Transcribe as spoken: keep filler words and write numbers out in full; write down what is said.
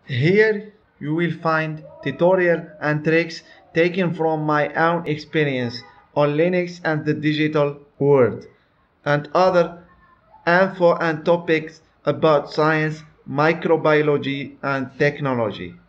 Here you will find tutorial and tricks taken from my own experience on Linux and the digital world, and other info and topics about science, microbiology and technology.